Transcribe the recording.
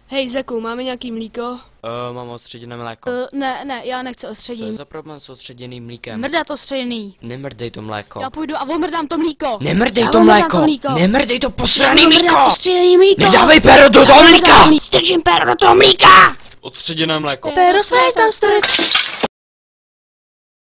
Hej Zeku, máme nějaký mlíko? Mám odstředěné mléko. Ne, já nechci Co je ostředění. za problém s odstředěným mlíkem? Mrdá to středěný. Nemrdej to mléko. Já půjdu a omrdám to mlíko. Nemrdej Já to omrdám mléko! to mlíko. Nemrdej to posraný Omrdám mlíko! ostředěný mlíko. Nedávej péro do toho mlíka! Strčím péro do toho mlíka. Odstředěné mléko. Péro své tam strč.